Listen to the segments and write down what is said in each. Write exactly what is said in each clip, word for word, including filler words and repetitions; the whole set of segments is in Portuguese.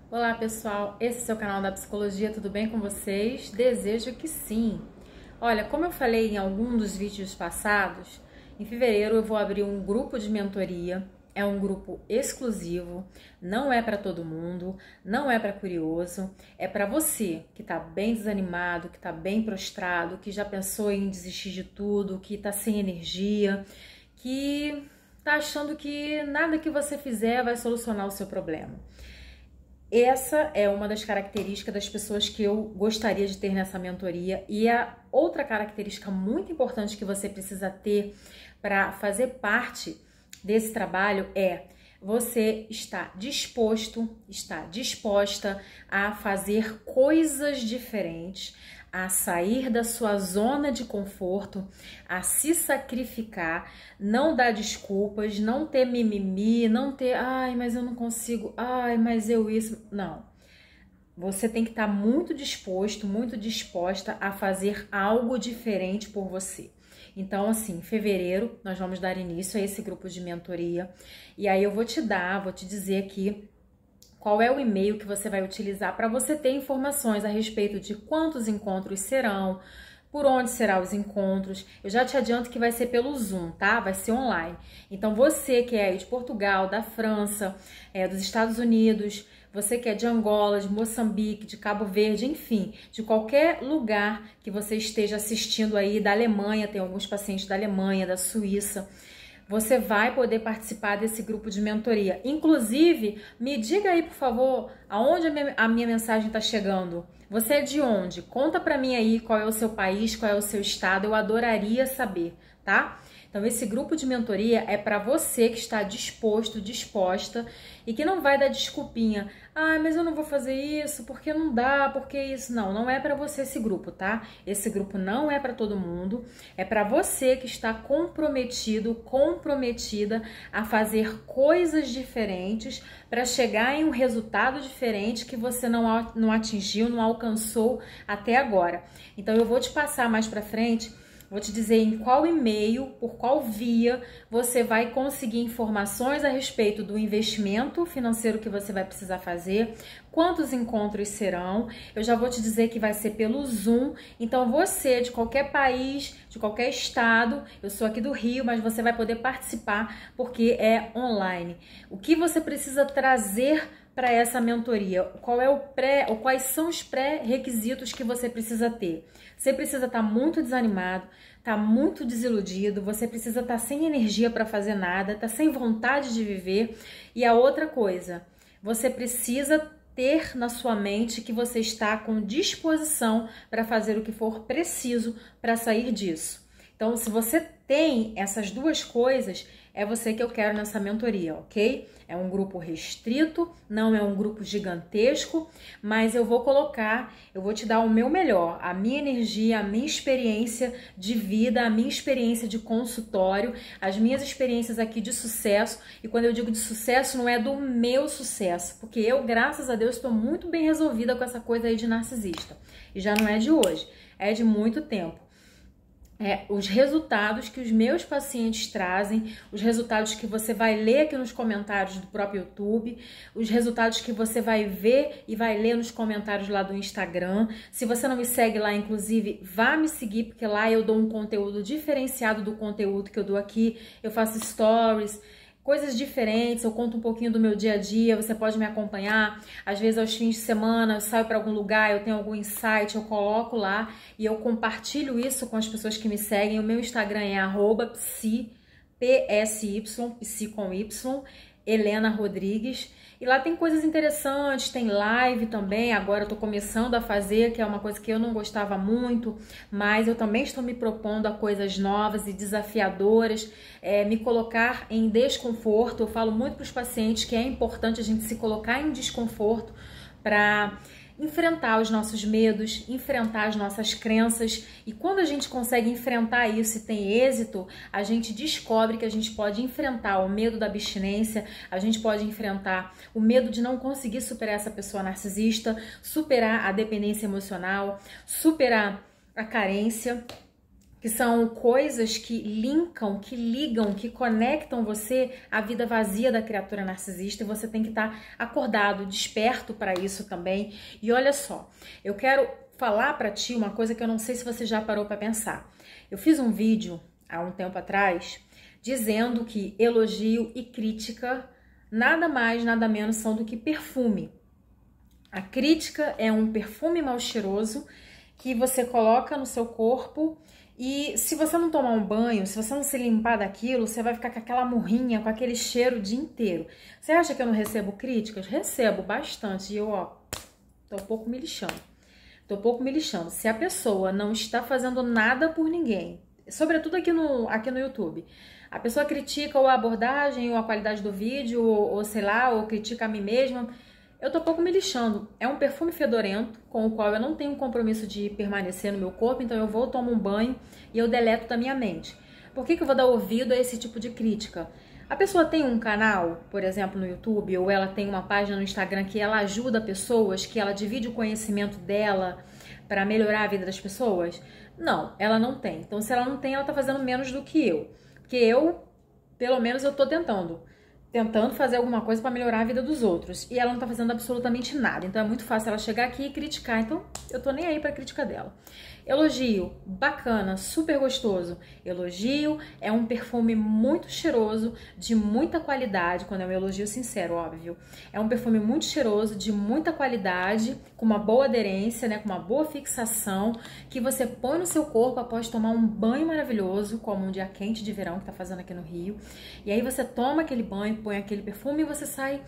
Olá pessoal, esse é o seu canal da Psicologia, tudo bem com vocês? Desejo que sim! Olha, como eu falei em algum dos vídeos passados, em fevereiro eu vou abrir um grupo de mentoria, é um grupo exclusivo, não é para todo mundo, não é para curioso, é para você que está bem desanimado, que está bem prostrado, que já pensou em desistir de tudo, que está sem energia, que está achando que nada que você fizer vai solucionar o seu problema. Essa é uma das características das pessoas que eu gostaria de ter nessa mentoria, e a outra característica muito importante que você precisa ter para fazer parte desse trabalho é você estar disposto, estar disposta a fazer coisas diferentes, a sair da sua zona de conforto, a se sacrificar, não dar desculpas, não ter mimimi, não ter, ai, mas eu não consigo, ai, mas eu isso, não. Você tem que estar muito disposto, muito disposta a fazer algo diferente por você. Então, assim, em fevereiro nós vamos dar início a esse grupo de mentoria, e aí eu vou te dar, vou te dizer aqui qual é o e-mail que você vai utilizar para você ter informações a respeito de quantos encontros serão, por onde serão os encontros. Eu já te adianto que vai ser pelo Zoom, tá? Vai ser online. Então você que é de Portugal, da França, é, dos Estados Unidos, você que é de Angola, de Moçambique, de Cabo Verde, enfim, de qualquer lugar que você esteja assistindo aí, da Alemanha, tem alguns pacientes da Alemanha, da Suíça, você vai poder participar desse grupo de mentoria. Inclusive, me diga aí, por favor, aonde a minha, a minha mensagem está chegando. Você é de onde? Conta pra mim aí qual é o seu país, qual é o seu estado. Eu adoraria saber, tá? Então, esse grupo de mentoria é para você que está disposto, disposta e que não vai dar desculpinha. Ah, mas eu não vou fazer isso porque não dá, porque isso. Não, não é para você esse grupo, tá? Esse grupo não é para todo mundo. É para você que está comprometido, comprometida a fazer coisas diferentes para chegar em um resultado diferente que você não, não atingiu, não alcançou até agora. Então, eu vou te passar mais para frente. Vou te dizer em qual e-mail, por qual via você vai conseguir informações a respeito do investimento financeiro que você vai precisar fazer, quantos encontros serão. Eu já vou te dizer que vai ser pelo Zoom, então você de qualquer país, de qualquer estado, eu sou aqui do Rio, mas você vai poder participar porque é online. O que você precisa trazer para essa mentoria? Qual é o pré, ou quais são os pré-requisitos que você precisa ter? Você precisa estar muito desanimado, tá muito desiludido, você precisa estar sem energia para fazer nada, tá sem vontade de viver. E a outra coisa, você precisa ter na sua mente que você está com disposição para fazer o que for preciso para sair disso. Então, se você tem essas duas coisas, é você que eu quero nessa mentoria, ok? É um grupo restrito, não é um grupo gigantesco, mas eu vou colocar, eu vou te dar o meu melhor, a minha energia, a minha experiência de vida, a minha experiência de consultório, as minhas experiências aqui de sucesso. E quando eu digo de sucesso, não é do meu sucesso, porque eu, graças a Deus, estou muito bem resolvida com essa coisa aí de narcisista. E já não é de hoje, é de muito tempo. É, os resultados que os meus pacientes trazem, os resultados que você vai ler aqui nos comentários do próprio YouTube, os resultados que você vai ver e vai ler nos comentários lá do Instagram. Se você não me segue lá, inclusive, vá me seguir, porque lá eu dou um conteúdo diferenciado do conteúdo que eu dou aqui. Eu faço stories, coisas diferentes, eu conto um pouquinho do meu dia a dia, você pode me acompanhar. Às vezes aos fins de semana eu saio para algum lugar, eu tenho algum insight, eu coloco lá e eu compartilho isso com as pessoas que me seguem. O meu Instagram é arroba psi, P S Y, psi com Y, Helena Rodrigues. E lá tem coisas interessantes, tem live também, agora eu tô começando a fazer, que é uma coisa que eu não gostava muito, mas eu também estou me propondo a coisas novas e desafiadoras, é, me colocar em desconforto. Eu falo muito para os pacientes que é importante a gente se colocar em desconforto para enfrentar os nossos medos, enfrentar as nossas crenças, e quando a gente consegue enfrentar isso e tem êxito, a gente descobre que a gente pode enfrentar o medo da abstinência, a gente pode enfrentar o medo de não conseguir superar essa pessoa narcisista, superar a dependência emocional, superar a carência. que são coisas que linkam, que ligam, que conectam você à vida vazia da criatura narcisista, e você tem que estar acordado, desperto para isso também. E olha só, eu quero falar para ti uma coisa que eu não sei se você já parou para pensar. Eu fiz um vídeo há um tempo atrás dizendo que elogio e crítica nada mais, nada menos são do que perfume. A crítica é um perfume mal cheiroso que você coloca no seu corpo. E se você não tomar um banho, se você não se limpar daquilo, você vai ficar com aquela murrinha, com aquele cheiro o dia inteiro. Você acha que eu não recebo críticas? Recebo bastante. E eu, ó, tô um pouco me lixando. Tô um pouco me lixando. Se a pessoa não está fazendo nada por ninguém, sobretudo aqui no, aqui no YouTube, a pessoa critica ou a abordagem, ou a qualidade do vídeo, ou, ou sei lá, ou critica a mim mesma, eu tô um pouco me lixando. É um perfume fedorento, com o qual eu não tenho um compromisso de permanecer no meu corpo, então eu vou, tomo um banho e eu deleto da minha mente. Por que que eu vou dar ouvido a esse tipo de crítica? A pessoa tem um canal, por exemplo, no YouTube, ou ela tem uma página no Instagram que ela ajuda pessoas, que ela divide o conhecimento dela para melhorar a vida das pessoas? Não, ela não tem. Então, se ela não tem, ela tá fazendo menos do que eu. Porque eu, pelo menos, eu tô tentando. tentando fazer alguma coisa para melhorar a vida dos outros. E ela não tá fazendo absolutamente nada. Então é muito fácil ela chegar aqui e criticar. Então eu tô nem aí pra crítica dela. Elogio, bacana, super gostoso. Elogio é um perfume muito cheiroso, de muita qualidade, quando é um elogio sincero, óbvio. É um perfume muito cheiroso, de muita qualidade, com uma boa aderência, né, com uma boa fixação, que você põe no seu corpo após tomar um banho maravilhoso, como um dia quente de verão que tá fazendo aqui no Rio. E aí você toma aquele banho, põe aquele perfume e você sai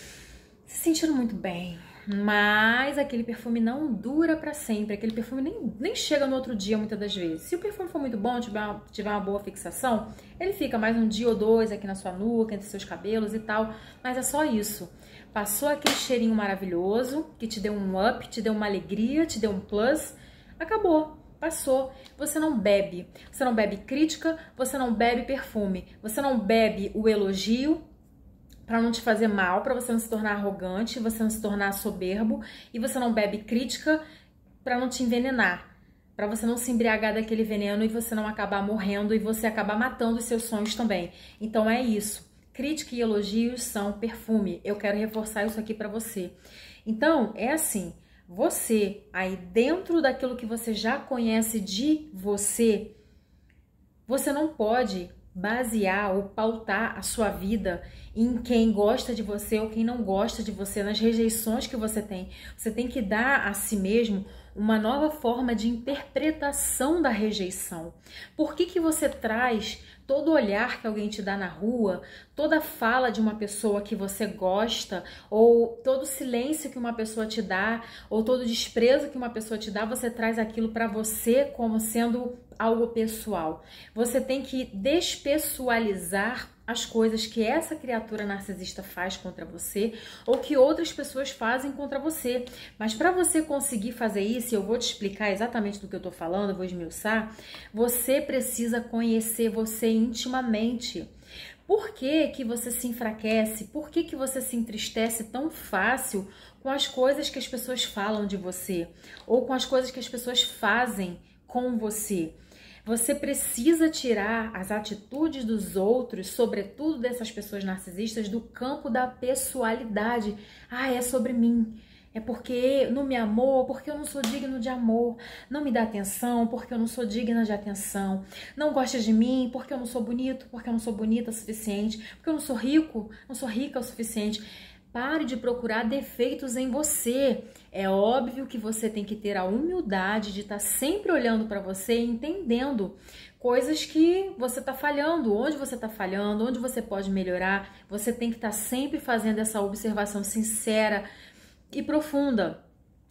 se sentindo muito bem. Mas aquele perfume não dura pra sempre, aquele perfume nem, nem chega no outro dia muitas das vezes. Se o perfume for muito bom, tiver uma, tiver uma boa fixação, ele fica mais um dia ou dois aqui na sua nuca, entre seus cabelos e tal, mas é só isso. Passou aquele cheirinho maravilhoso, que te deu um up, te deu uma alegria, te deu um plus, acabou. Passou. Você não bebe. Você não bebe crítica, você não bebe perfume. Você não bebe o elogio para não te fazer mal, para você não se tornar arrogante, você não se tornar soberbo, e você não bebe crítica para não te envenenar, para você não se embriagar daquele veneno e você não acabar morrendo e você acabar matando os seus sonhos também. Então é isso. Crítica e elogios são perfume. Eu quero reforçar isso aqui para você. Então, é assim, você aí dentro daquilo que você já conhece de você, você não pode basear ou pautar a sua vida em quem gosta de você ou quem não gosta de você, nas rejeições que você tem. Você tem que dar a si mesmo uma nova forma de interpretação da rejeição. Por que que você traz todo olhar que alguém te dá na rua, toda fala de uma pessoa que você gosta, ou todo silêncio que uma pessoa te dá, ou todo desprezo que uma pessoa te dá, você traz aquilo para você como sendo algo pessoal? Você tem que despessoalizar as coisas que essa criatura narcisista faz contra você ou que outras pessoas fazem contra você. Mas para você conseguir fazer isso, e eu vou te explicar exatamente do que eu tô falando, eu vou esmiuçar, você precisa conhecer você intimamente. Por que que você se enfraquece? Por que que você se entristece tão fácil com as coisas que as pessoas falam de você ou com as coisas que as pessoas fazem com você? Você precisa tirar as atitudes dos outros, sobretudo dessas pessoas narcisistas, do campo da pessoalidade. Ah, é sobre mim. É porque não me amou, porque eu não sou digno de amor. Não me dá atenção, porque eu não sou digna de atenção. Não gosta de mim, porque eu não sou bonito, porque eu não sou bonita o suficiente. Porque eu não sou rico, não sou rica o suficiente. Pare de procurar defeitos em você. É óbvio que você tem que ter a humildade de estar sempre olhando para você e entendendo coisas que você está falhando, onde você está falhando, onde você pode melhorar. Você tem que estar sempre fazendo essa observação sincera e profunda.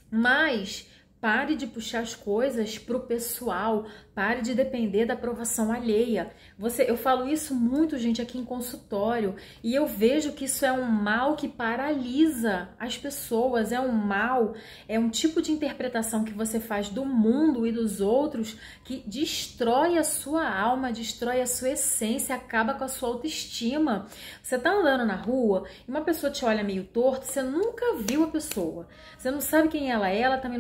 Mas pare de puxar as coisas pro pessoal, pare de depender da aprovação alheia. Você, eu falo isso muito, gente, aqui em consultório, e eu vejo que isso é um mal que paralisa as pessoas, é um mal, é um tipo de interpretação que você faz do mundo e dos outros que destrói a sua alma, destrói a sua essência, acaba com a sua autoestima. Você tá andando na rua e uma pessoa te olha meio torto, você nunca viu a pessoa, você não sabe quem ela é, ela também não sabe nada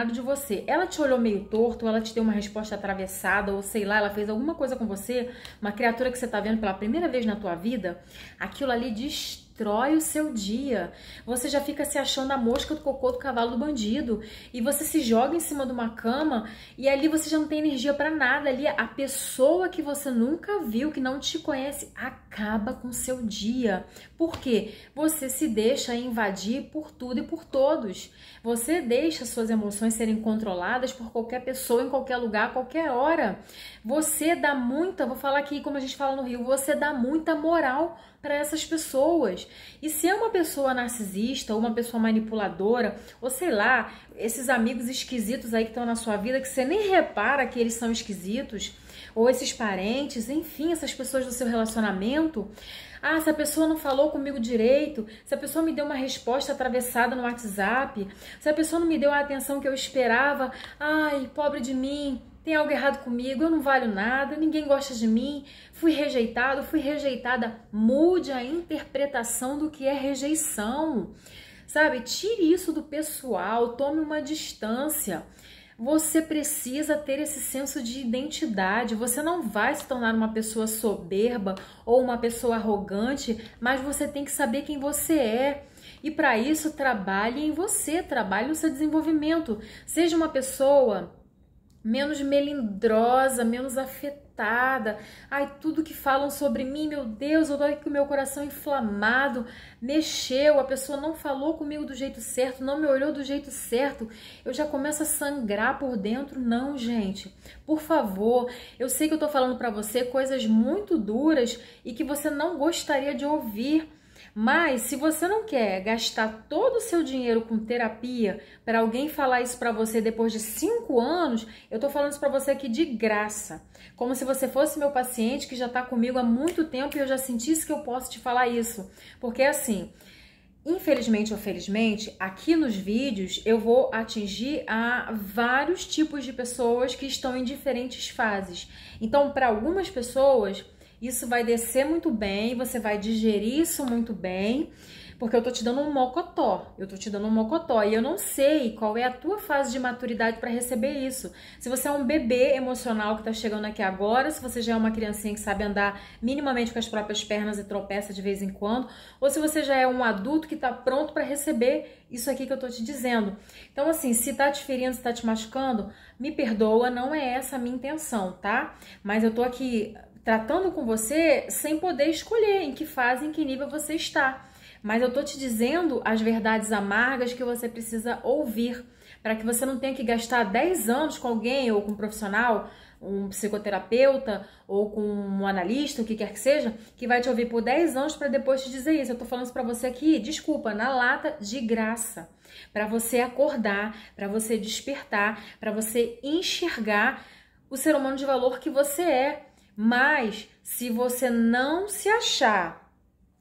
esperado de você. Ela te olhou meio torto, ela te deu uma resposta atravessada, ou sei lá, ela fez alguma coisa com você, uma criatura que você tá vendo pela primeira vez na tua vida, aquilo ali destrói o seu dia. Você já fica se achando a mosca do cocô do cavalo do bandido, e você se joga em cima de uma cama, e ali você já não tem energia pra nada. Ali a pessoa que você nunca viu, que não te conhece, acaba com o seu dia. Por quê? Você se deixa invadir por tudo e por todos. Você deixa suas emoções serem controladas por qualquer pessoa, em qualquer lugar, a qualquer hora. Você dá muita, vou falar aqui como a gente fala no Rio, você dá muita moral para essas pessoas. E se é uma pessoa narcisista, ou uma pessoa manipuladora, ou sei lá, esses amigos esquisitos aí que estão na sua vida, que você nem repara que eles são esquisitos, ou esses parentes, enfim, essas pessoas do seu relacionamento. Ah, se a pessoa não falou comigo direito, se a pessoa me deu uma resposta atravessada no WhatsApp, se a pessoa não me deu a atenção que eu esperava, ai, pobre de mim, tem algo errado comigo, eu não valho nada, ninguém gosta de mim, fui rejeitado, fui rejeitada. Mude a interpretação do que é rejeição, sabe? Tire isso do pessoal, tome uma distância. Você precisa ter esse senso de identidade. Você não vai se tornar uma pessoa soberba ou uma pessoa arrogante, mas você tem que saber quem você é. E para isso, trabalhe em você, trabalhe no seu desenvolvimento. Seja uma pessoa menos melindrosa, menos afetada. Ai, tudo que falam sobre mim, meu Deus, eu tô aqui com o meu coração inflamado, mexeu, a pessoa não falou comigo do jeito certo, não me olhou do jeito certo, eu já começo a sangrar por dentro. Não, gente, por favor, eu sei que eu tô falando pra você coisas muito duras e que você não gostaria de ouvir. Mas se você não quer gastar todo o seu dinheiro com terapia para alguém falar isso para você depois de cinco anos, eu tô falando isso para você aqui de graça. Como se você fosse meu paciente que já tá comigo há muito tempo e eu já sentisse que eu posso te falar isso. Porque assim, infelizmente ou felizmente, aqui nos vídeos eu vou atingir a vários tipos de pessoas que estão em diferentes fases. Então, para algumas pessoas, isso vai descer muito bem, você vai digerir isso muito bem, porque eu tô te dando um mocotó, eu tô te dando um mocotó, e eu não sei qual é a tua fase de maturidade para receber isso. Se você é um bebê emocional que tá chegando aqui agora, se você já é uma criancinha que sabe andar minimamente com as próprias pernas e tropeça de vez em quando, ou se você já é um adulto que tá pronto para receber isso aqui que eu tô te dizendo. Então, assim, se tá te ferindo, se tá te machucando, me perdoa, não é essa a minha intenção, tá? Mas eu tô aqui tratando com você sem poder escolher em que fase, em que nível você está. Mas eu tô te dizendo as verdades amargas que você precisa ouvir, para que você não tenha que gastar dez anos com alguém, ou com um profissional, um psicoterapeuta, ou com um analista, o que quer que seja, que vai te ouvir por dez anos para depois te dizer isso. Eu tô falando isso para você aqui, desculpa, na lata, de graça, para você acordar, para você despertar, para você enxergar o ser humano de valor que você é. Mas, se você não se achar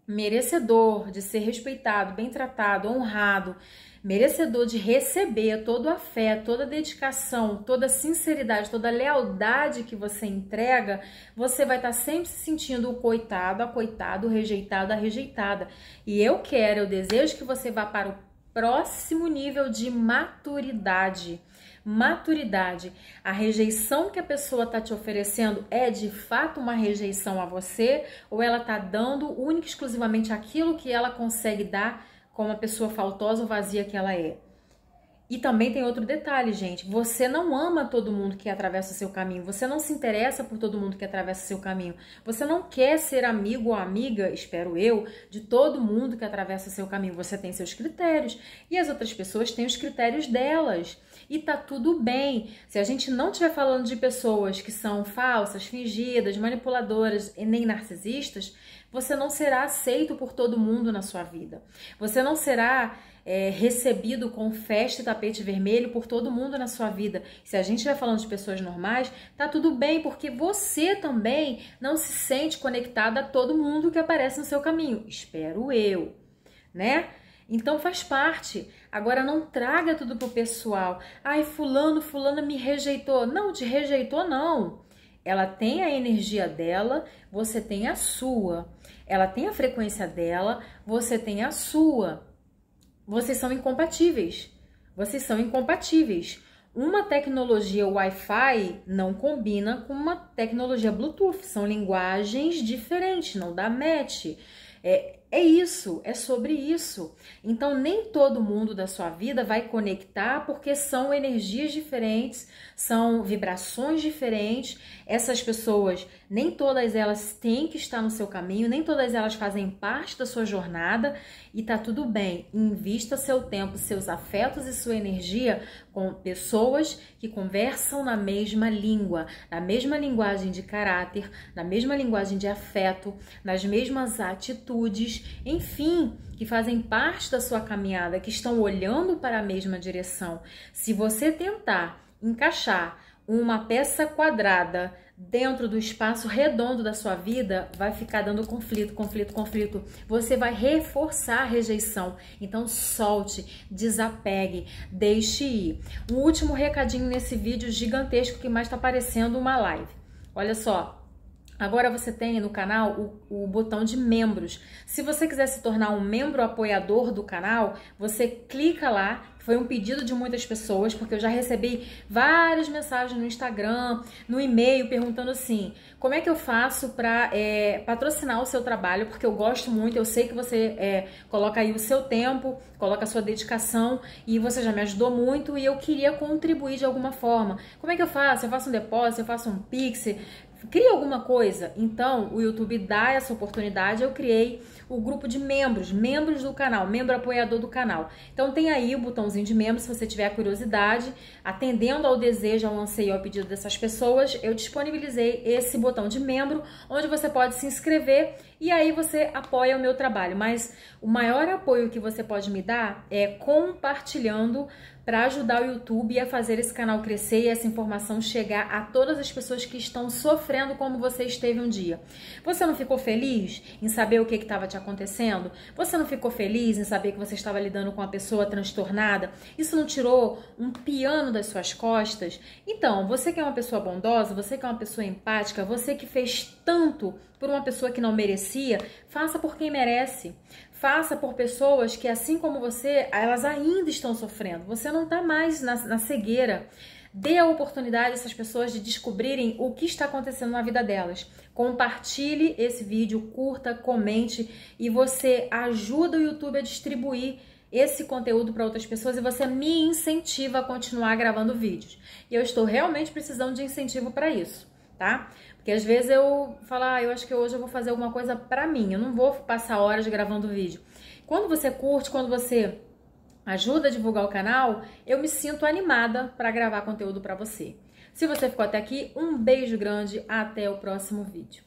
merecedor de ser respeitado, bem tratado, honrado, merecedor de receber todo o afeto, toda a dedicação, toda a sinceridade, toda a lealdade que você entrega, você vai estar sempre se sentindo o coitado, a coitada, o rejeitado, a rejeitada. E eu quero, eu desejo que você vá para o próximo nível de maturidade. Maturidade. A rejeição que a pessoa está te oferecendo é de fato uma rejeição a você, ou ela está dando única e exclusivamente aquilo que ela consegue dar como a pessoa faltosa ou vazia que ela é? E também tem outro detalhe, gente, você não ama todo mundo que atravessa o seu caminho, você não se interessa por todo mundo que atravessa o seu caminho, você não quer ser amigo ou amiga, espero eu, de todo mundo que atravessa o seu caminho. Você tem seus critérios e as outras pessoas têm os critérios delas. E tá tudo bem. Se a gente não estiver falando de pessoas que são falsas, fingidas, manipuladoras e nem narcisistas, você não será aceito por todo mundo na sua vida. Você não será é, recebido com festa e tapete vermelho por todo mundo na sua vida. Se a gente estiver falando de pessoas normais, tá tudo bem, porque você também não se sente conectada a todo mundo que aparece no seu caminho. Espero eu, né? Então faz parte. Agora não traga tudo pro pessoal. Ai, fulano, fulana me rejeitou. Não, te rejeitou não. Ela tem a energia dela, você tem a sua. Ela tem a frequência dela, você tem a sua. Vocês são incompatíveis. Vocês são incompatíveis. uma tecnologia Wi-Fi não combina com uma tecnologia Bluetooth, são linguagens diferentes, não dá match. É, é isso, é sobre isso. Então, nem todo mundo da sua vida vai conectar porque são energias diferentes, são vibrações diferentes. Essas pessoas, nem todas elas têm que estar no seu caminho, nem todas elas fazem parte da sua jornada e tá tudo bem. Invista seu tempo, seus afetos e sua energia com pessoas que conversam na mesma língua, na mesma linguagem de caráter, na mesma linguagem de afeto, nas mesmas atitudes, enfim, que fazem parte da sua caminhada, que estão olhando para a mesma direção. Se você tentar encaixar uma peça quadrada dentro do espaço redondo da sua vida, vai ficar dando conflito, conflito, conflito. Você vai reforçar a rejeição. Então solte, desapegue, deixe ir. Um último recadinho nesse vídeo gigantesco que mais está parecendo uma live. Olha só. Agora você tem no canal o, o botão de membros. Se você quiser se tornar um membro apoiador do canal, você clica lá. Foi um pedido de muitas pessoas, porque eu já recebi várias mensagens no Instagram, no e-mail, perguntando assim, como é que eu faço para é, patrocinar o seu trabalho, porque eu gosto muito, eu sei que você é, coloca aí o seu tempo, coloca a sua dedicação, e você já me ajudou muito, e eu queria contribuir de alguma forma. Como é que eu faço? Eu faço um depósito, eu faço um Pix, cria alguma coisa. Então o YouTube dá essa oportunidade. Eu criei o grupo de membros, membros do canal, membro apoiador do canal. Então tem aí o botãozinho de membro, se você tiver curiosidade, atendendo ao desejo, ao anseio, ao pedido dessas pessoas, eu disponibilizei esse botão de membro, onde você pode se inscrever e aí você apoia o meu trabalho. Mas o maior apoio que você pode me dar é compartilhando para ajudar o YouTube a fazer esse canal crescer e essa informação chegar a todas as pessoas que estão sofrendo como você esteve um dia. Você não ficou feliz em saber o que estava te acontecendo? Você não ficou feliz em saber que você estava lidando com uma pessoa transtornada? Isso não tirou um piano das suas costas? Então, você que é uma pessoa bondosa, você que é uma pessoa empática, você que fez tanto por uma pessoa que não merecia, faça por quem merece. Faça por pessoas que, assim como você, elas ainda estão sofrendo. Você não está mais na, na cegueira. Dê a oportunidade a essas pessoas de descobrirem o que está acontecendo na vida delas. Compartilhe esse vídeo, curta, comente e você ajuda o YouTube a distribuir esse conteúdo para outras pessoas e você me incentiva a continuar gravando vídeos. E eu estou realmente precisando de incentivo para isso, tá? Porque às vezes eu falo, ah, eu acho que hoje eu vou fazer alguma coisa pra mim, eu não vou passar horas gravando vídeo. Quando você curte, quando você ajuda a divulgar o canal, eu me sinto animada para gravar conteúdo pra você. Se você ficou até aqui, um beijo grande, até o próximo vídeo.